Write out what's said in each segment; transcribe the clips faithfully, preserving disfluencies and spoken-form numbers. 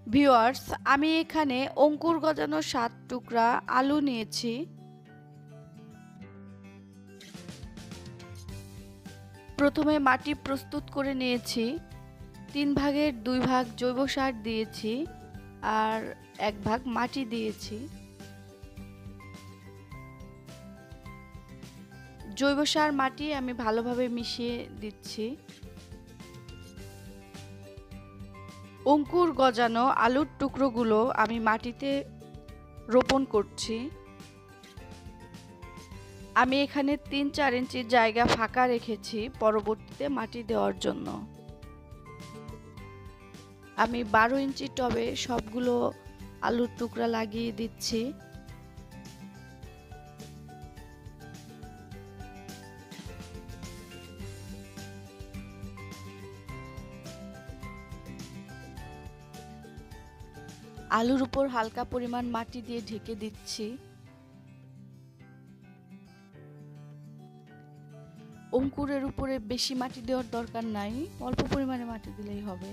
Viewers, আমি এখানে অঙ্কুর গজানো সাত টুকরা আলু নিয়েছি। প্রথমে মাটি প্রস্তুত করে নিয়েছি। তিন ভাগের দুই ভাগ জৈব সার দিয়েছি আর এক ভাগ মাটি দিয়েছি। জৈব সার মাটি আমি ভালোভাবে মিশিয়ে দিচ্ছি। অঙ্কুর গজানো আলুর টুকরোগুলো আমি মাটিতে রোপণ করছি। আমি এখানে তিন চার ইঞ্চি জায়গা ফাঁকা রেখেছি পরবর্তীতে মাটি দেওয়ার জন্য। আমি বারো ইঞ্চি টবে সবগুলো আলুর টুকরা লাগিয়ে দিচ্ছি। আলুর উপর হালকা পরিমাণ মাটি দিয়ে ঢেকে দিচ্ছি। অঙ্কুরের উপরে বেশি মাটি দেওয়ার দরকার নাই, অল্প পরিমাণে মাটি দিলেই হবে।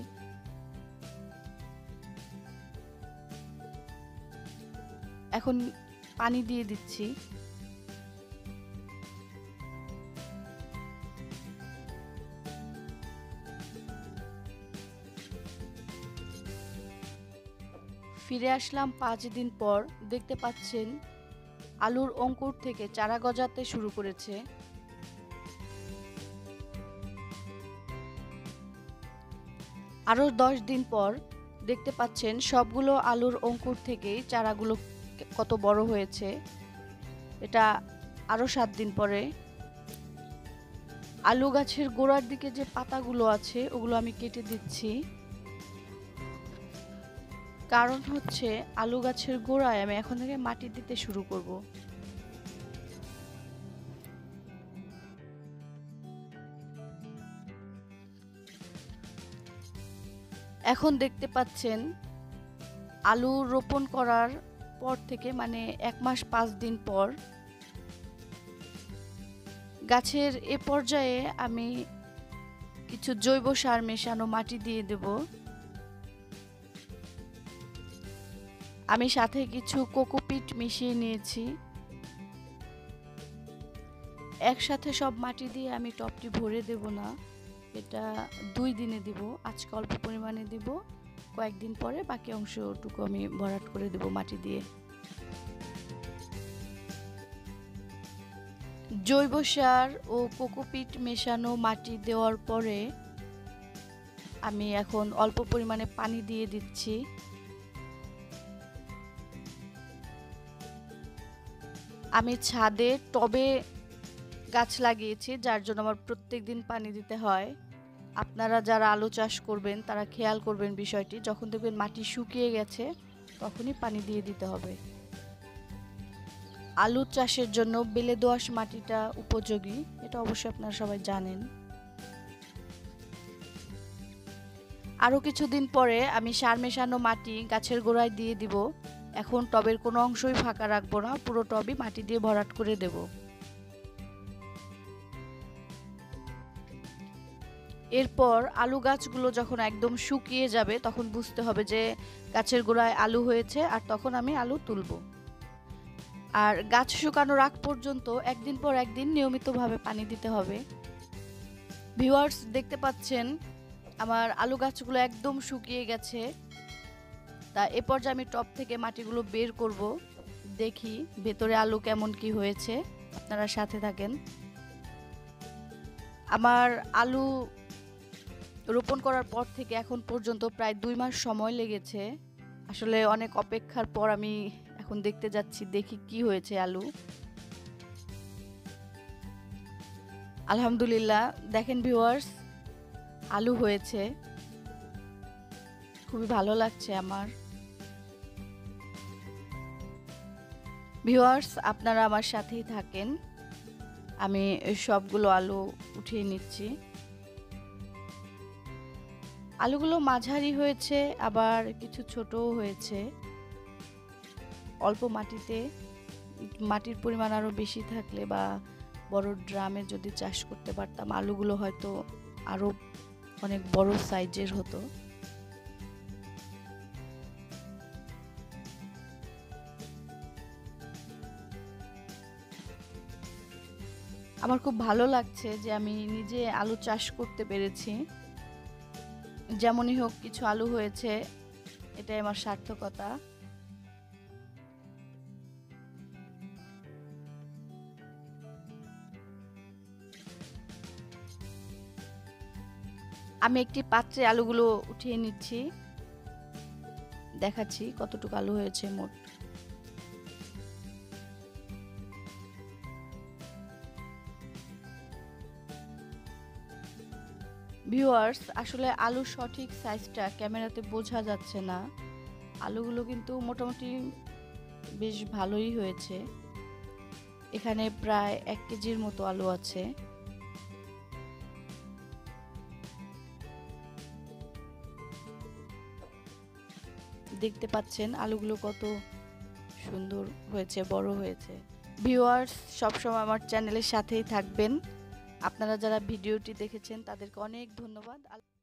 এখন পানি দিয়ে দিচ্ছি। ফিরে আসলাম পাঁচ দিন পর। দেখতে পাচ্ছেন আলুর অঙ্কুর থেকে চারা গজাতে শুরু করেছে। আরও দশ দিন পর দেখতে পাচ্ছেন সবগুলো আলুর অঙ্কুর থেকেই চারাগুলো কত বড় হয়েছে। এটা আরও সাত দিন পরে। আলু গাছের গোড়ার দিকে যে পাতাগুলো আছে ওগুলো আমি কেটে দিচ্ছি, কারণ হচ্ছে আলু গাছের গোড়ায় আমি এখন থেকে মাটি দিতে শুরু করব। এখন দেখতে পাচ্ছেন আলু রোপণ করার পর থেকে মানে এক মাস পাঁচ দিন পর গাছের এ পর্যায়ে আমি কিছু জৈব সার মেশানো মাটি দিয়ে দেব। আমি সাথে কিছু কোকোপিট মিশিয়ে নিয়েছি। একসাথে সব মাটি দিয়ে আমি টবটি ভরে দেব না, এটা দুই দিনে দিব। আজকে অল্প পরিমাণে দিব, কয়েকদিন পরে বাকি অংশটুকু আমি ভরাট করে দেব মাটি দিয়ে। জৈব সার ও কোকোপিট মেশানো মাটি দেওয়ার পরে আমি এখন অল্প পরিমাণে পানি দিয়ে দিচ্ছি। আমি ছাদে টবে গাছ লাগিয়েছি, যার জন্য আমার প্রত্যেক দিন পানি দিতে হয়। আপনারা যারা আলু চাষ করবেন তারা খেয়াল করবেন বিষয়টি, যখন দেখবেন মাটি শুকিয়ে গেছে তখনই পানি দিয়ে দিতে হবে। আলু চাষের জন্য বেলে দোআঁশ মাটিটা উপযোগী, এটা অবশ্যই আপনারা সবাই জানেন। আরও কিছুদিন পরে আমি সার মেশানো মাটি গাছের গোড়ায় দিয়ে দিব। এখন টবের কোনো অংশই ফাঁকা রাখবো না, পুরো টবই মাটি দিয়ে ভরাট করে দেব। এরপর আলু গাছগুলো যখন একদম শুকিয়ে যাবে তখন বুঝতে হবে যে গাছের গোড়ায় আলু হয়েছে, আর তখন আমি আলু তুলব। আর গাছ শুকানোর আগ পর্যন্ত একদিন পর একদিন নিয়মিতভাবে পানি দিতে হবে। ভিউয়ার্স, দেখতে পাচ্ছেন আমার আলু গাছগুলো একদম শুকিয়ে গেছে। তা এ পর্যায়ে আমি টব থেকে মাটিগুলো বের করব, দেখি ভেতরে আলু কেমন কি হয়েছে। আপনারা সাথে থাকেন। আমার আলু রোপণ করার পর থেকে এখন পর্যন্ত প্রায় দুই মাস সময় লেগেছে। আসলে অনেক অপেক্ষার পর আমি এখন দেখতে যাচ্ছি, দেখি কি হয়েছে আলু। আলহামদুলিল্লাহ, দেখেন ভিউয়ার্স, আলু হয়েছে। খুবই ভালো লাগছে আমার। ভিউয়ার্স, আপনারা আমার সাথেই থাকেন, আমি সবগুলো আলু উঠিয়ে নিচ্ছি। আলুগুলো মাঝারি হয়েছে, আবার কিছু ছোটও হয়েছে। অল্প মাটিতে, মাটির পরিমাণ আরও বেশি থাকলে বা বড় ড্রামে যদি চাষ করতে পারতাম আলুগুলো হয়তো আরও অনেক বড় সাইজের হতো। আমার খুব ভালো লাগছে যে আমি নিজে আলু চাষ করতে পেরেছি। যেমনই হোক কিছু আলু হয়েছে, এটাই আমার সার্থকতা। আমি একটি পাত্রে আলুগুলো উঠিয়ে নিচ্ছি, দেখাচ্ছি কতটুকু আলু হয়েছে মোট। ভিউয়ার্স, আসলে আলুর সঠিক সাইজটা ক্যামেরাতে বোঝা যাচ্ছে না। আলুগুলো কিন্তু মোটামুটি বেশ ভালোই হয়েছে। এখানে প্রায় এক কেজির মতো আলু আছে। দেখতে পাচ্ছেন আলুগুলো কত সুন্দর হয়েছে, বড় হয়েছে। ভিউয়ার্স, সবসময় আমার চ্যানেলের সাথেই থাকবেন। আপনারা যারা ভিডিওটি দেখেছেন তাদেরকে অনেক ধন্যবাদ।